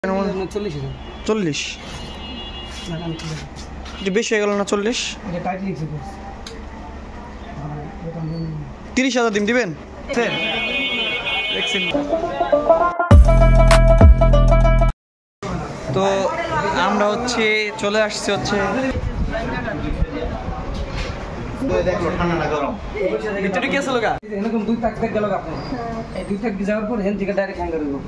40 বেশি হয়ে গেল না? 40 30,000 দিবেন? তো আমরা হচ্ছে চলে আসছি হচ্ছে ভিতরে কি আছে লোকা এরকম 2 টাক গেল আপনি এই 2 টাক যাওয়ার পর হেন থেকে ডাইরেক্ট হ্যাঙ্গার হইব।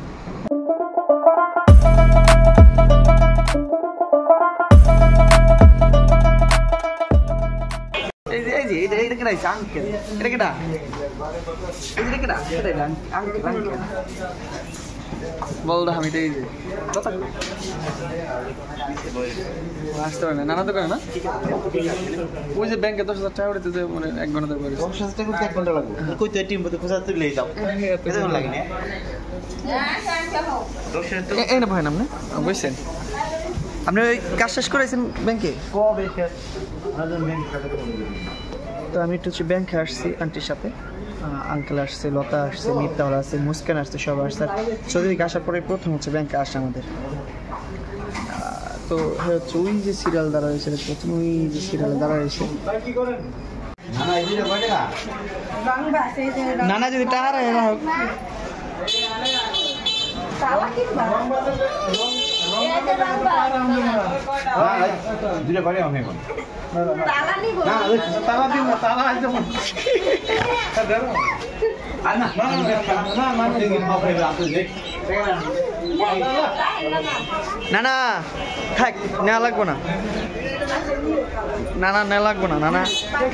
এটা কেডা আঙ্কেল? এটা কেডা? এটা কেডা? এটা আঙ্কেল বল দা আমি এই যে আসতে পারে না নানা দোকানে না ওই যে ব্যাংকে 10,000 টাকা উঠেছে যে মানে 1 ঘন্টা পরে 10,000 টাকা 1 ঘন্টা লাগবে কই তো টিম বলতে খোঁজা তুই লই যাও কেমন লাগে না এই না ভাই নাম না বুঝছেন আপনি ওই কাজ শেষ করেছেন ব্যাংকে কবে শেষ আজন ব্যাংকে কাজ করে তো আমি একটু ব্যাংকে আসছি আন্টির সাথে আঙ্কেল আসছে লতা আসছে মিত্তাওয়ালা আসছে মুস্কান আসছে সব আসছে চৌধুরী আসার পরে প্রথম হচ্ছে ব্যাংকে আসে আমাদের তো হচ্ছে ওই যে সিরিয়াল দ্বারা হয়েছে প্রথম ওই যে সিরিয়াল দ্বারা হয়েছে নানা যদি টাকা এরা হোক না না থাক নেওয়া লাগবো না না না নেওয়া লাগবো না না না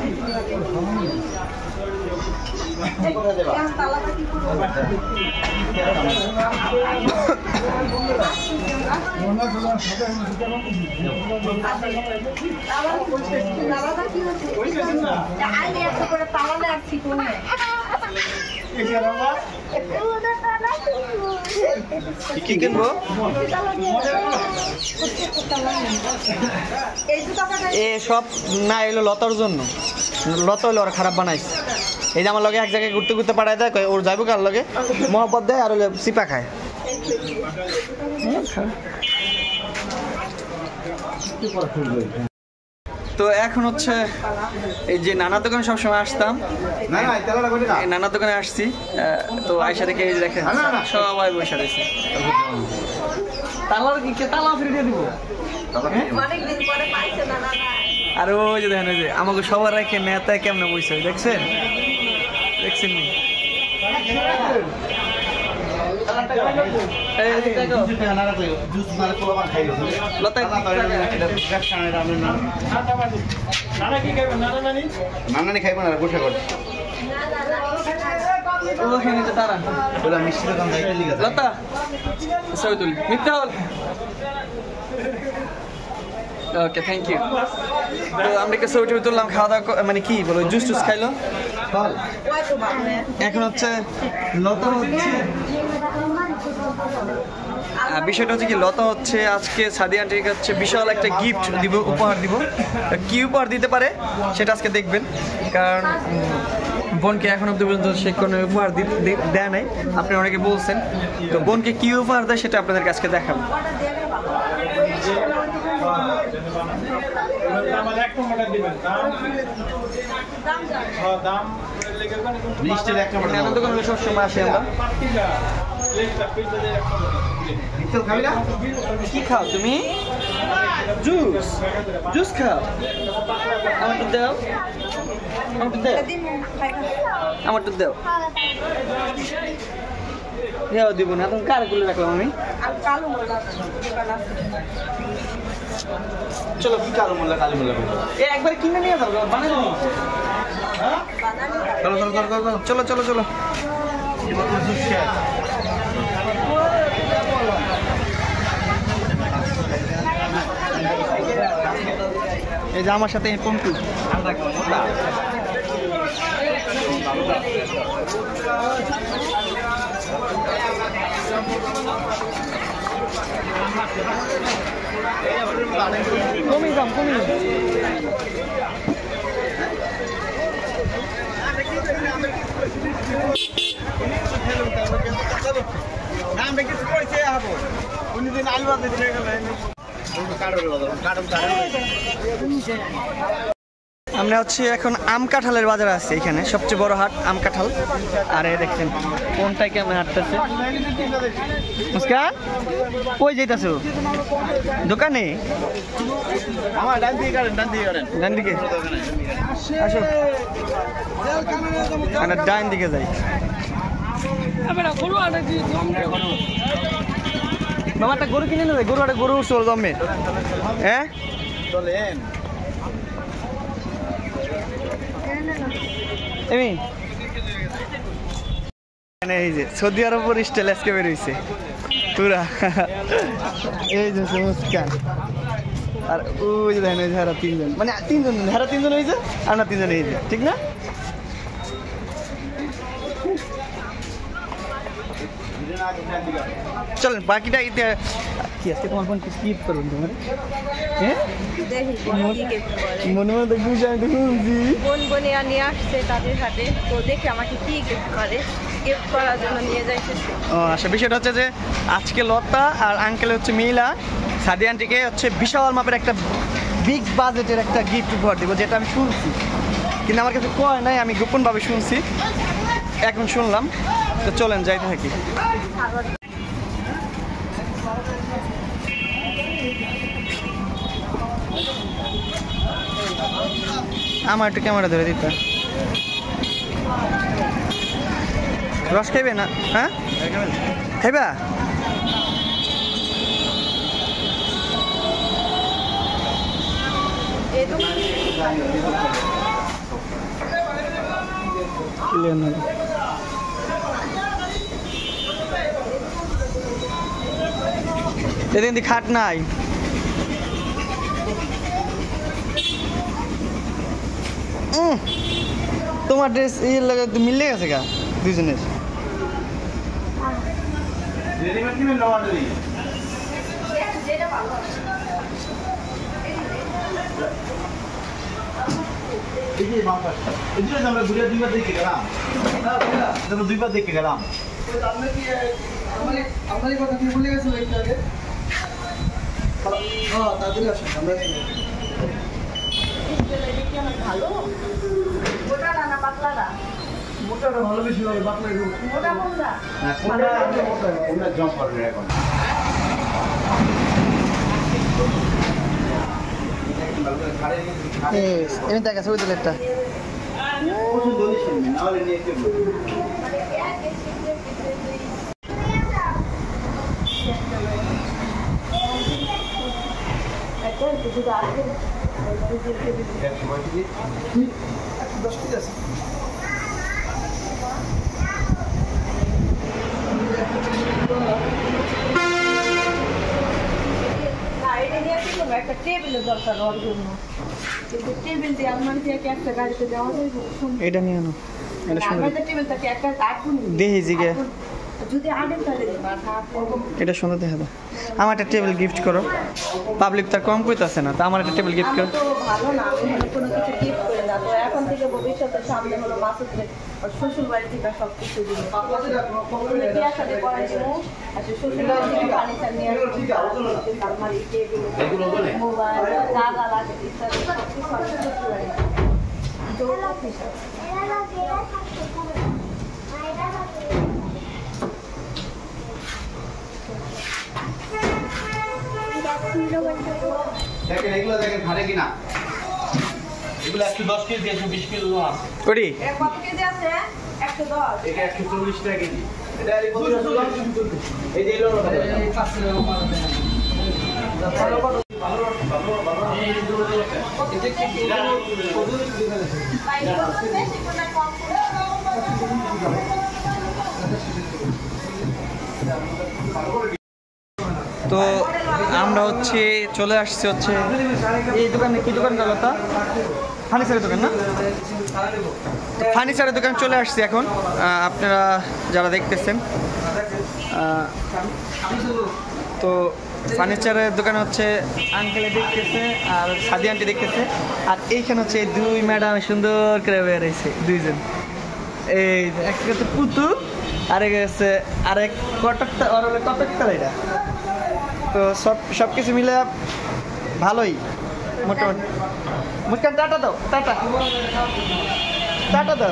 কি কিনবো এ সব না এলো লতার জন্য লতা হলো ওরা খারাপ বানাইছে এই যে আমার লগে এক জায়গায় ঘুরতে ঘুরতে পাঠায় দেয় ওর যাইব কার লগে মহব্বত দেয় আর হলে চিপা খায় তো এখন হচ্ছে এই যে নানা দোকানে সবসময় আসতাম নানা দোকানে আসছি তো আয়সা দেখে এই যে দেখেন সবাই বসে রয়েছে তালার কি তালা ফিরে দিব আর ওই যে দেখেন ওই যে আমাকে সবার রেখে নেতায় কেমনে বসে দেখছেন দেখছেন নি নানানি খাইব না বসে কর তারা মিষ্টি দোকান লতা ছবি তুলি মিথ্যা হল ওকে থ্যাংক ইউ তো আমরা একটা ছবি টবি তুললাম খাওয়া দাওয়া মানে কি বলো জুস টুস খাইলো এখন হচ্ছে লতা হচ্ছে বিষয়টা হচ্ছে কি লতা হচ্ছে আজকে সাদিয়া আন্টিকে হচ্ছে বিশাল একটা গিফট দিব উপহার দিব কি উপহার দিতে পারে সেটা আজকে দেখবেন কারণ বোনকে এখন অব্দি পর্যন্ত সে কোনো উপহার দেয় নাই আপনি অনেকে বলছেন তো বোনকে কি উপহার দেয় সেটা আপনাদের কাছে দেখাবো সবসময় আসি আমরা কি খাও তুমি জুস জুস খাও আমাকে দাও আমারটা দাও দেও দিব না তুমি কার গুলো রাখলাম আমি চলো কি কালো মোল্লা কালী মোল্লা একবার কিনে নিয়ে যাও বানাই দাও চলো চলো চলো চলো এই যে আমার সাথে পঙ্কু কমি দাম কমি আমরা কিছু পয়সা হবো আমরা হচ্ছে এখন আম কাঁঠালের বাজার আছে এখানে, সবচেয়ে বড় হাট আম কাঁঠাল। আর এই দেখছেন কোনটাই কেমন হাঁটতেছে। মুস্কান কই যাইতাছো? দোকানে? ডান দিকে আসো, আমরা ডান দিকে যাই। বাবা একটা গরু কিনে নেবে, গরু একটা গরু উঠছে জমে। হ্যাঁ এই যে সৌদি আরব স্টাইল আজকে বেরোইছে পুরা। এই যে মুস্কান আর ওই যে দেখেন হারা তিনজন, মানে হারা তিনজন হয়েছে আর না তিনজন হয়েছে, ঠিক না? চলেন বাকিটা কি আজকে তোমার ফোন স্কিপ করুন তোমার। হ্যাঁ মনে মনে দেখবি আমি শুনছি বোন বোনিয়া নিয়ে আসছে তাদের হাতে, তো দেখে আমাকে কি গিফট করে, গিফট করার জন্য নিয়ে যাইছে। ও আচ্ছা, বিষয়টা হচ্ছে যে আজকে লতা আর আঙ্কেল হচ্ছে মিলা সাদি আন্টিকে হচ্ছে বিশাল মাপের একটা বিগ বাজেটের একটা গিফট উপহার দিব, যেটা আমি শুনছি কিন্তু আমার কাছে কয় নাই, আমি গোপনভাবে শুনছি, এখন শুনলাম। তো চলেন যাইতে থাকি। আমার একটু ক্যামেরা ধরে দিতে। রস খাইবে না? হ্যাঁ খাইবা? এদিন খাট নাই। তোমার ড্রেস এই লাগে মিলে গেছে গা দুজনের। দুইবার দেখে গেলাম। ভালো মোটাটা না পাতলাটা? মোটাটা ভালো বেশি হবে, বাতলা মোটা কোনটা? কোনটা জম্প করবে এখন? এমনি দেখা ছবি তুলে একটা। একটা টেবিলের দরকার ওর জন্য, কিন্তু টেবিল দিয়ে আলমারি দিয়ে একটা গাড়িতে যাওয়া যায়? এটা নিয়ে আনো, এটা সুন্দর। আমাদের টেবিলটাকে একটা কার্টুন দেখি জিগে যদি আনেন তাহলে এটা সুন্দর দেখা দাও। আমার একটা টেবিল গিফট করো, পাবলিক তার কম কইতাছে না, তা আমার একটা টেবিল গিফট করো। তো ভালো না, আমি মানে কোনো কিছু গিফট করে না, তো এখন থেকে ভবিষ্যতে সামনে হলো মাসুদের শ্বশুর বাড়ি থেকে সব কিছু দিন বিয়া সাথে করাই দিব। আচ্ছা শ্বশুর বাড়ি থেকে ফার্নিচার নিয়ে আসবো, আলমারি টেবিল মোবাইল যা যা লাগে ইত্যাদি সব কিছু আমি শ্বশুর বাড়ি দেখেন এগুলো দেখেন খারে কিনা, এগুলো 110 কেজি 120 কেজি লোহা। করি কত কেজি আছে? 110। এটা 140 টাকা কেজি। এটা এই কত এই যে এলো না এই 5 টাকা মাল দেন। ভালো ভালো ভালো ভালো এই দুটো এটা কি পাইলো তো বেশি কোনা কম করে। তো আমরা হচ্ছে চলে আসছি হচ্ছে এই দোকানে, কি দোকান গেল তা? ফার্নিচারের দোকান না? ফার্নিচারের দোকান চলে আসছি এখন। আপনারা যারা দেখতেছেন, তো ফার্নিচারের দোকানে হচ্ছে আঙ্কেলে দেখতেছে আর সাদি আন্টি দেখতেছে, আর এইখানে হচ্ছে দুই ম্যাডাম সুন্দর করে বেরিয়েছে দুইজন। এই একটা হচ্ছে পুতুল, আরেক হচ্ছে আরেক কটকটা, আর হলো কটকটা। এটা তো সব কিছু মিলে ভালোই মোটামুটি। মুস্কান টাটা দাও, টাটা টাটা দাও,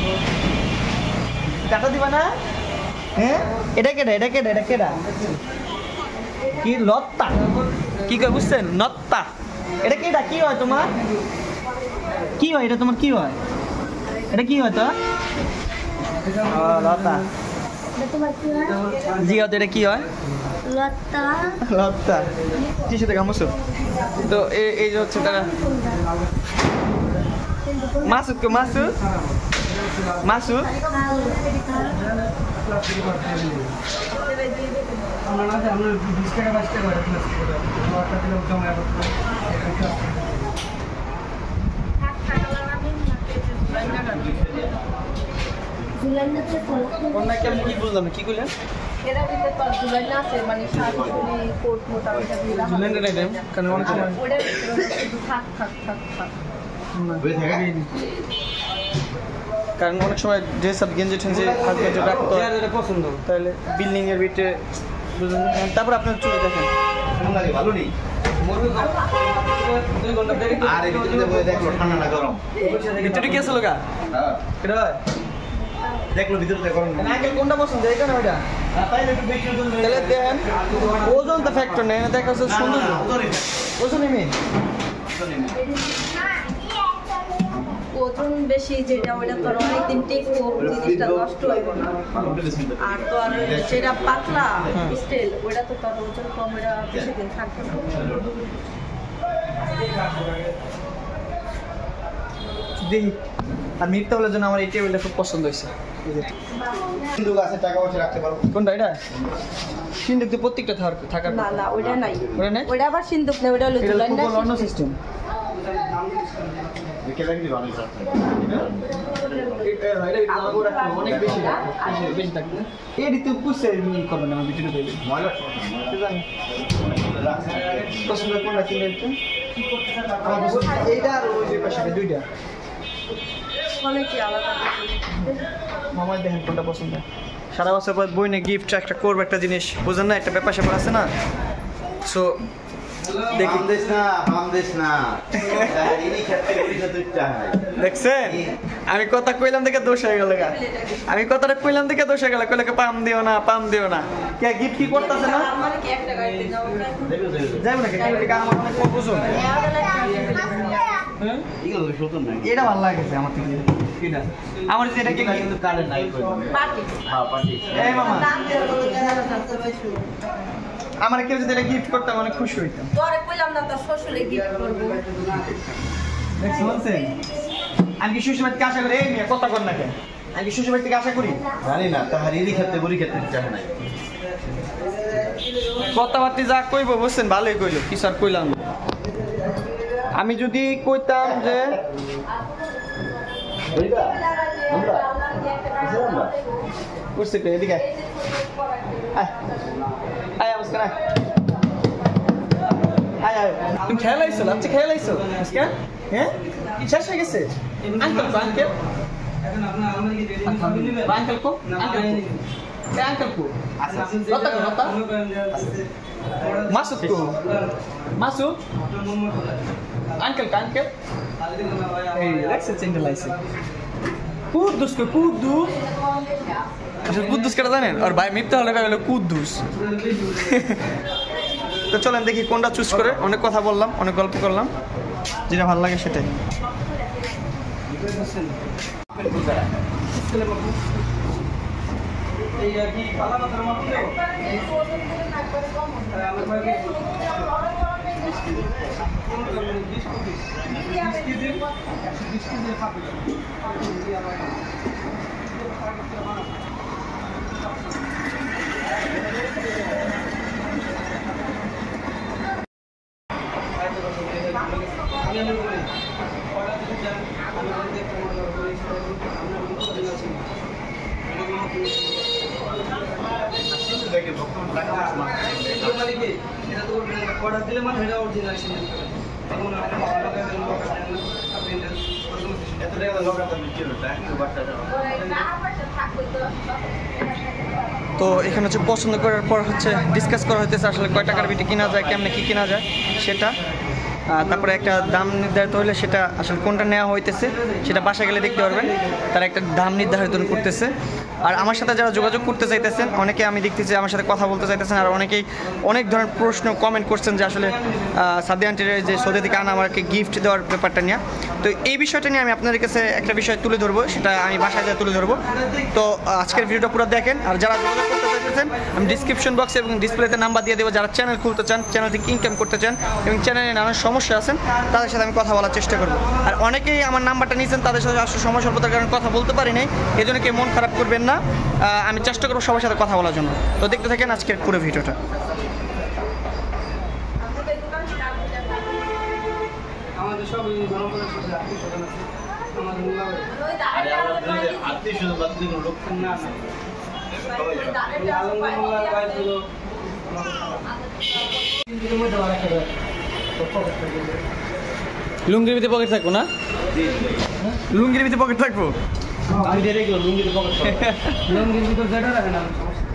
টাটা দিবা না? হ্যাঁ, এটা কেডা, এটা কেডা, এটা কেডা? কি লত্তা? কি কয় বুঝছেন? নত্তা। এটা কেডা? কি হয় তোমার? কি হয় এটা তোমার? কি হয় এটা? কি হয় তো? লতা। জি হয়তো এটা কি হয়? লতা। লতা কি সাথে গামছো? তো এই যে হচ্ছে তারা মাসুদ। মাসুদ মাসুদ কি বুঝলাম কি করলেন? এরা ভিতরে তো জুলাই না আছে, মানে শাড়ি কোট মোটা এটা দিয়ে রাখা। জুলেন্ডার আইটেম কারণ অনেক সময় ওটা শুধু থাক থাক থাক থাক। কারণ অনেক সময় ড্রেস আপ গেঞ্জি টেঞ্জি হাত গেঞ্জি রাখতে হয়, পছন্দ তাহলে বিল্ডিং এর ভিতরে বুঝলেন। তারপর আপনার চুল দেখেন ভালো নেই। আর এই ভিতরে বসে দেখলো ঠান্ডা না গরম। ভিতরে কি আছে লোকা? এটা হয় দেখলো ভিতরে গরম না। আগে কোনটা পছন্দ, এটা না ওইটা? তাইলে একটু বেশি ওজন তাহলে দেখেন ওজন তো ফ্যাক্টর নেই, দেখা যাচ্ছে সুন্দর ওজনই মেন। ওজন বেশি যেটা ওইটা তো অনেকদিন টিকবো, জিনিসটা নষ্ট হইব না। আর তো আর যেটা পাতলা স্টিল ওইটা তো তার ওজন কম, ওইটা বেশি দিন থাকবে না। দেখি আর মিথ্যা বলার জন্য আমার এই টেবিলটা খুব পছন্দ হয়েছে। সিন্ধুক আছে, টাকা পয়সা রাখতে পারো। কোনটা এটা? সিন্ধুক তো প্রত্যেকটা থাকার না না ওইটা নাই, ওটা নাই? ওইটা আবার সিন্ধুক নেই, ওইটা হলো জুলাই না। অন্য সিস্টেম। অনেক বেশি বেশি থাকবে। এটি তো পুষে করবেন আমার ভিডিও দেবে পছন্দ কোনটা কিনে একটু? আমার পছন্দ এইটা আর ওই যে পাশে দুইটা। অনেকই আলাদা। মামাই দেখেন কোনটা পছন্দ। সারা বছর পর বইনে গিফট একটা করবো, একটা জিনিস বুঝেন না, একটা ব্যাপার স্যাপার আছে না। সো দেখি দেখছেন আমি কথা কইলাম দেখে দোষ হয়ে গেল। আমি কথাটা কইলাম দেখে দোষ হয়ে গেল। কইলে পাম দিও না, পাম দিও না। কে গিফট কি করতেছে না? আমার কি একটা গাড়িতে যাও যাইব না কে? আমার অনেক বুঝুন। এটা ভালো লাগছে আমার থেকে। কিনা আমার যেটা কি কিন্তু কারেন্ট নাই পার্টি। হ্যাঁ পার্টি। এই মামা দাম দিয়ে বেশি। আমার কেউ যদি এটা গিফট করতাম অনেক খুশি হইতাম। তোরে কইলাম না তোর শ্বশুরে গিফট করব। দেখছেন আমি কি শ্বশুর বাড়িতে আশা করি? এই মেয়ে কথা কর না কেন? আমি কি শ্বশুর বাড়ি থেকে আশা করি? জানি না তাহার ইরি খেতে বুড়ি খেতে চায় নাই। কথাবার্তি যা কইব বুঝছেন ভালোই কইলো, কিছু আর কইলাম না। আমি যদি কইতাম যে বুঝতে পেরে এদিকে তুমি খেলাইছো আচ্ছা খেলাইছো মুস্কান? হ্যাঁ শেষ হয়ে গেছে? আঙ্কেল কো আঙ্কেল আঙ্কেল কো আঙ্কেল কো লতা কো লতা মাসুদ কো মাসুদ আঙ্কেল কা আঙ্কেল এই দেখছে চিন্তা লাইছে কুদ্দুস কো কুদ্দুস আচ্ছা কুদ্দুস কেটা জানেন? আর ভাই মিথ্যা হলে কয় হলো কুদ্দুস। তো চলেন দেখি কোনটা চুজ করে। অনেক কথা বললাম, অনেক গল্প করলাম, যেটা ভালো লাগে সেটাই। তো এখানে হচ্ছে পছন্দ করার পর হচ্ছে ডিসকাস করা হইতেছে আসলে কয় টাকার বিটি কিনা যায়, কেমনে কী কেনা যায় সেটা। তারপরে একটা দাম নির্ধারিত হলে সেটা আসলে কোনটা নেওয়া হইতেছে সেটা বাসায় গেলে দেখতে পারবেন। তারা একটা দাম নির্ধারিত করতেছে। আর আমার সাথে যারা যোগাযোগ করতে চাইতেছেন, অনেকে আমি দেখতেছি আমার সাথে কথা বলতে চাইতেছেন, আর অনেকেই অনেক ধরনের প্রশ্ন কমেন্ট করছেন যে আসলে সাদিয়া আন্টির যে সৌদি থেকে আনা আমাকে গিফট দেওয়ার ব্যাপারটা নিয়ে। তো এই বিষয়টা নিয়ে আমি আপনাদের কাছে একটা বিষয় তুলে ধরবো, সেটা আমি বাসায় যা তুলে ধরবো। তো আজকের ভিডিওটা পুরো দেখেন। আর যারা যোগাযোগ করতে চাইতেছেন আমি ডিসক্রিপশন বক্সে এবং ডিসপ্লেতে নাম্বার দিয়ে দেবো। যারা চ্যানেল খুলতে চান, চ্যানেল থেকে ইনকাম করতে চান এবং চ্যানেলে নানান সমস্যা আছেন, তাদের সাথে আমি কথা বলার চেষ্টা করবো। আর অনেকেই আমার নাম্বারটা নিয়েছেন, তাদের সাথে আসলে সমস্যা স্বল্পতার কারণে কথা বলতে পারি নাই, এই জন্য কেউ মন খারাপ করবেন না। আমি চেষ্টা করবো সবার সাথে কথা বলার জন্য। তো দেখতে থাকেন আজকের পুরো ভিডিওটা। আমাদের সব গণপনের সাথে আত্মীয় স্বজন বাদ দিন লোক না আলমদুলিল্লাহ ভাই ছিল লুঙ্গির ভিতরে পকেট থাকবো না? লুঙ্গির ভিতরে পকেট থাকবো? আমি ডাইরেক্ট লুঙ্গির পকেট লুঙ্গির ভিতর যেটা রাখে না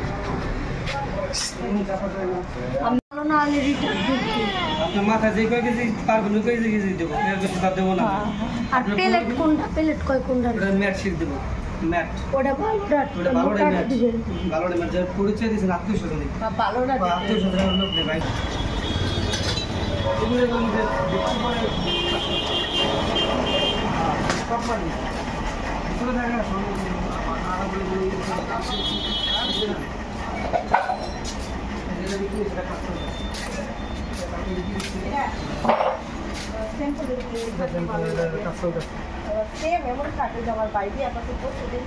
আপনার মাথা যে কয় কেজি পারবেন ওই কেজি দেবো, এর বেশি বাদ দেবো না। আর প্লেট কোনটা? প্লেট কয় কোনটা? ম্যাট শিট দেবো, ম্যাট ওটা ভালোটা, ওটা ভালোটা ম্যাট, ভালোটা ম্যাট যা পরিচয় দিয়েছেন আত্মীয় স্বজন, ভালোটা আত্মীয় স্বজনের লোক নেই ভাই। সেম এমন কাটে যে আমার বাইরে আপাতত প্রতিদিন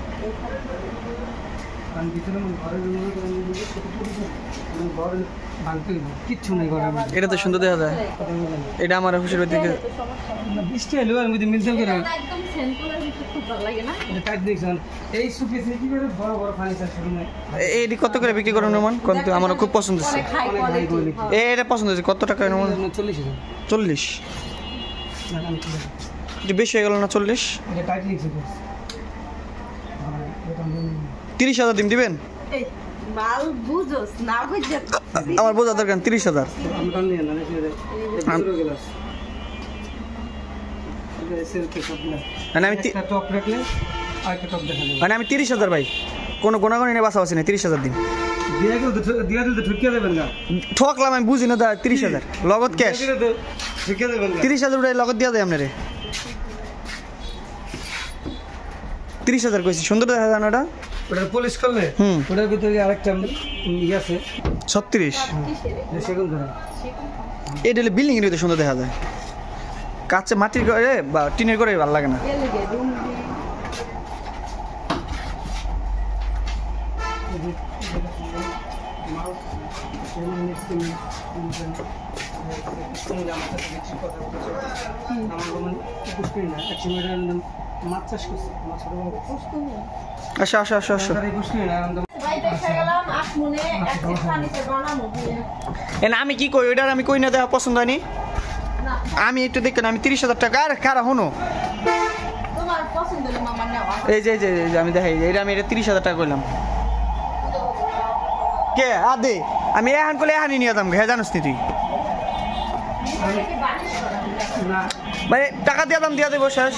কিচ্ছু নেই ঘরে, এটা তো সুন্দর দেখা যায়। এটা আমার অফিসের দিকে বৃষ্টি এলো আর মধ্যে মিলতে করে একদম সেন্টুলার ভিতরে খুব ভালো লাগে না? এটা টাইট দেখছেন এই সুকেসে কি করে বড় বড় ফার্নিচার শুরু হয়। এটি কত করে বিক্রি করেন রোমান? কিন্তু আমার খুব পছন্দ হচ্ছে। অনেক হাই কোয়ালিটি। এটা পছন্দ হচ্ছে। কত টাকা রোমান? 40,000। 40? একটু বেশি হয়ে গেল না 40? এটা টাইট লিখছে 30,000 দিবেন? এই মাল বুঝোস না বুঝে আমার বোঝা দরকার 30,000। আমরা নিয়ে না রেখে দে পুরো গ্লাস এটা এসের কে সব না মানে আমি একটা টপ রাখলে আর একটা টপ দেখা যাবে। মানে আমি 30,000 ভাই, কোনো গোনাগুনি নিয়ে বাসা আছে না। 30,000 দিন দিয়া দিতে ঠুকিয়ে দেবেন না, ঠকলাম আমি বুঝি না। 30,000 লগত ক্যাশ, ঠুকিয়ে দেবেন না। 30,000 উঠে লগত দিয়া দেয় আপনারে। 30,000 কইছি। সুন্দর দেখা যায় না ওটা? ওটা পলিশ করলে ওটার ভিতরে আরেকটা ইয়ে আছে 36। সেগুন ধরে এটা হলে বিল্ডিং এর ভিতরে সুন্দর দেখা যায়। কাছে মাটির ঘরে বা টিনের ঘরে ভালো লাগে না। মাছ চাষ করছে, আসো আসো আসো আসো। আমি কি কই ওইটার আমি কই না দেখা পছন্দ হয়নি। আমি একটু দেখেন আমি 30,000 টাকা আর কারা হনো এই যে আমি দেখাই এটা আমি এটা 30,000 টাকা কইলাম। কে আদে আমি এখন করলে এখানই নিয়ে যেতাম ঘে জানিস নি তুই মানে টাকা দিয়ে দাম দিয়া দেবো শেষ।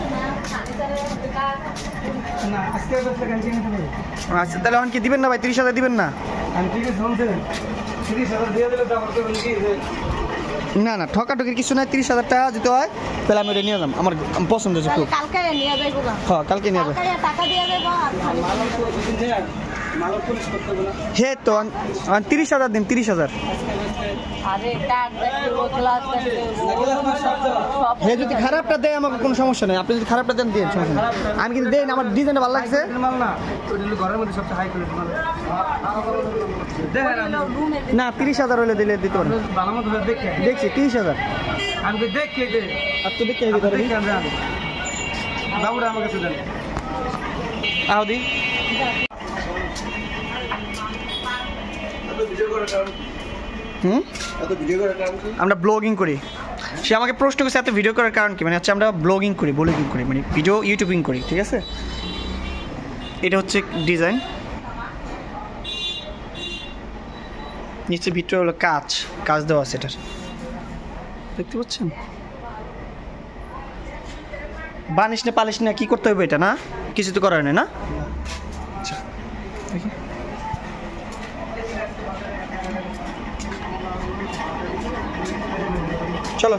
আচ্ছা তাহলে এখন কি দিবেন না ভাই? 30,000 দিবেন না? না না ঠকাঠকির কিছু নাই। 30,000 টাকা দিতে হয় তাহলে আমি ওটা নিয়ে যাম। আমার পছন্দ হয়েছে খুব। হ্যাঁ কালকে নিয়ে যাবো। হে তো 30,000 দিন। 30,000 হে যদি খারাপটা দেয় আমাকে কোনো সমস্যা নেই। আপনি যদি খারাপটা দেন দিয়ে সমস্যা নেই। আমি কিন্তু দেন আমার ডিজাইনটা ভালো লাগছে না। 30,000 হলে দিলে দিতে পারেন। দেখছি 30,000 আমি দেখি আর তো দেখে বাবুরা আমার কাছে দেন আহদি আমরা ব্লগিং করি। সে আমাকে প্রশ্ন করছে এত ভিডিও করার কারণ কি? মানে হচ্ছে আমরা ব্লগিং করি, ব্লগিং করি মানে ভিডিও ইউটিউবিং করি। ঠিক আছে এটা হচ্ছে ডিজাইন, নিচে ভিতরে হলো কাজ দেওয়া আছে এটার, দেখতে পাচ্ছেন? বানিশ না পালিশ না কি করতে হবে এটা, না কিছু তো করার নেই না? আচ্ছা দেখি চলো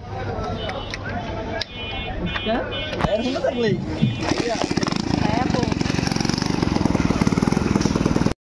হ্যাঁ